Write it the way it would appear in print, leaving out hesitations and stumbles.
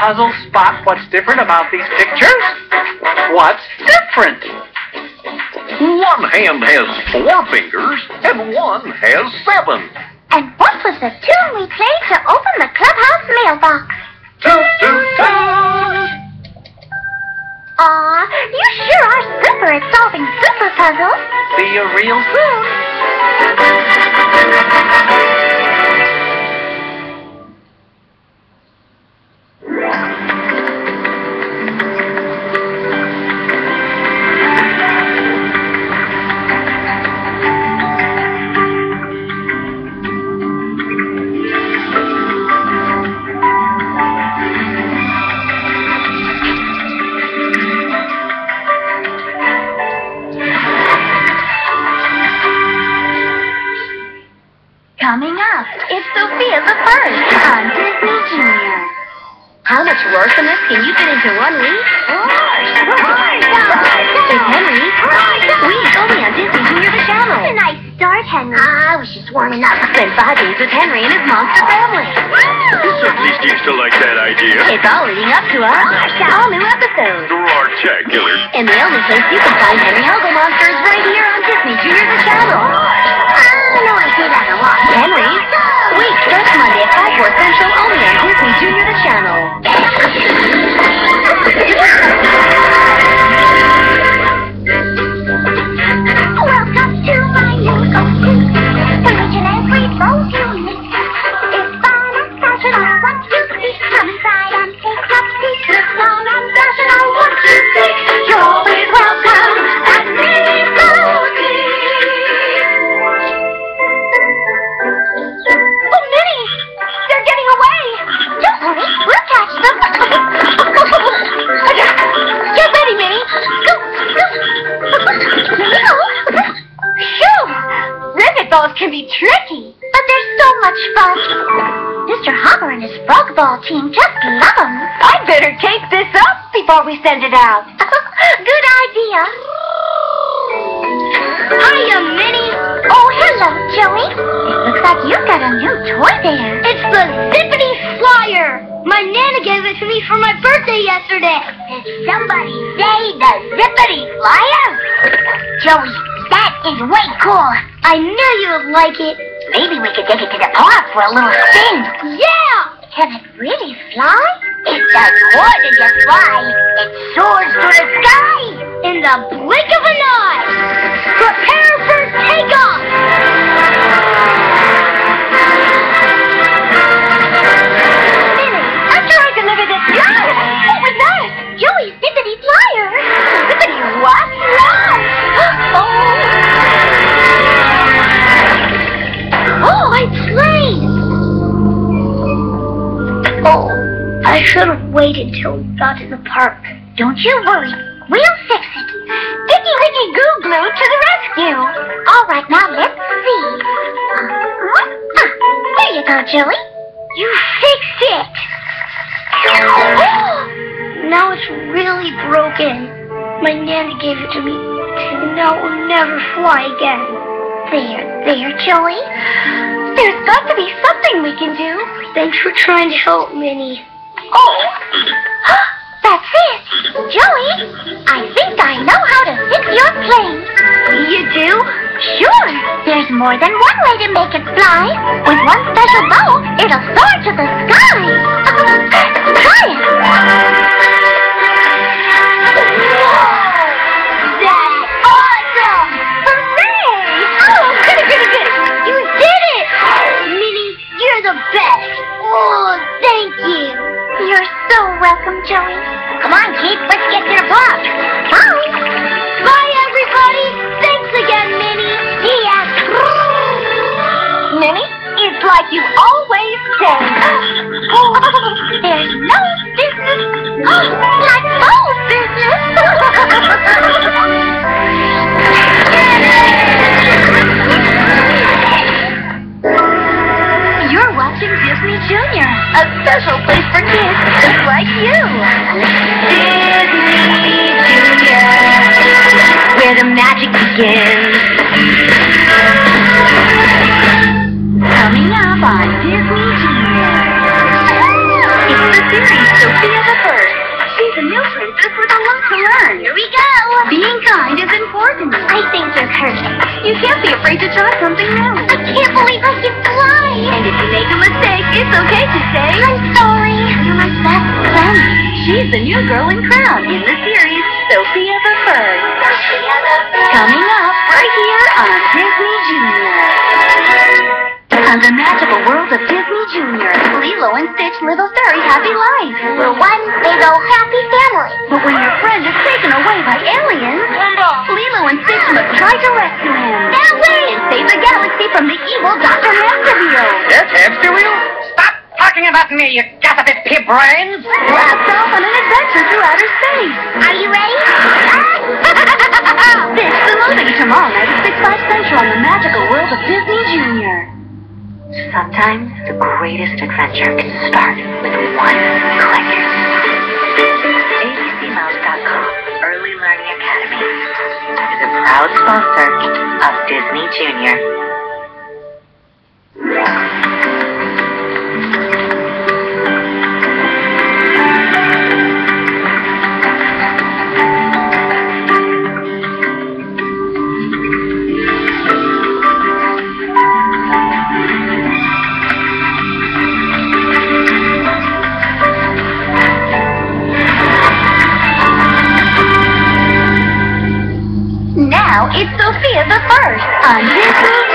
puzzle spot what's different about these pictures? What's different? One hand has 4 fingers, and one has 7. And what was the tune we played to open the clubhouse mailbox? Toot, toot, toot! Aw, you sure are super at solving super puzzles. See you real soon. Coming up, it's Sophia the First on Disney Junior. How much worthiness can you fit into 1 week? There's Henry. Week only on Disney Junior the Channel. A nice start, Henry. I was just warming up. Spend 5 days with Henry and his monster family. This certainly seems to like that idea. It's all leading up to a all-new episode. Roar-tacular. And the only place you can find Henry Huggle Monster is right here on Disney Junior the Channel. I know I say that a lot. Henry, week starts Monday at 5, 4 Central only on Disney Junior the Channel. Welcome to my new go-to. Original free bowl unit. It's fun and fashion. I want you to see. Come inside and take a seat. It's fun and fashion. I want you to see. You're always welcome at Mini Boutique. Oh, Minnie! They're getting away! Don't worry, we'll catch them. Get ready, Minnie. Go, go. Minnie, go. Phew! Rivet balls can be tricky, but they're so much fun. Mr. Hopper and his frog ball team just love them. I'd better tape this up before we send it out. Good idea. Hiya, Minnie. Oh, hello, Joey. It looks like you've got a new toy there. It's the Zippity Flyer! My Nana gave it to me for my birthday yesterday. Did somebody say the Zippity Flyer? Joey, that is way cool. I knew you would like it. Maybe we could take it to the park for a little spin. Yeah! Can it really fly? It does more than just fly. It soars through the sky. In the blink of an eye. Prepare for takeoff! Minnie, after I deliver this flyer. What was that? Joey's Zippity Flyer. Zippity what? Fly! Oh, it's late. Oh, I should have waited till we got to the park. Don't you worry. We'll fix it. Icky Wicky Goo Glue to the rescue. All right, now let's see. There you go, Joey. You fixed it! Now it's really broken. My Nana gave it to me, and now it will never fly again. There, Joey. There's got to be something we can do. Thanks for trying to help, Minnie. Oh, that's it. Joey, I think I know how to fix your plane. You do? Sure. There's more than one way to make it fly. With one special bow, it'll soar to the sky. Try it. That's awesome! Hooray! Oh, good. You did it! Minnie, you're the best! Oh, thank you! You're so welcome, Joey. Come on, kid, let's get to the park! Bye. Bye, everybody! Thanks again, Minnie! See ya. Minnie, it's like you always say. Oh, there's no business like no business. You're watching Disney Junior, a special place for kids just like you. Disney Junior, where the magic begins. Coming up on Disney Junior. It's the series Sophia She's the new girl in Crown in the series Sophia the First. Coming up right here on Disney Junior. On the magical world of Disney Junior, Lilo and Stitch live a very happy life. We're one big old happy family. But when your friend is taken away by aliens, Lilo and Stitch must try to rescue him. That way! And save the galaxy from the evil Dr. Hamster Wheel. Yes, Hamster Wheel? Stop talking about me, you gossipy pea brains! Blast off on an adventure through outer space. Are you ready? Stitch the movie tomorrow night at 6, 5 Central on the magical world of Disney Junior. Sometimes the greatest adventure can start with one click. ABCMouse.com Early Learning Academy is a proud sponsor of Disney Junior. Now it's Sophia the First on Disney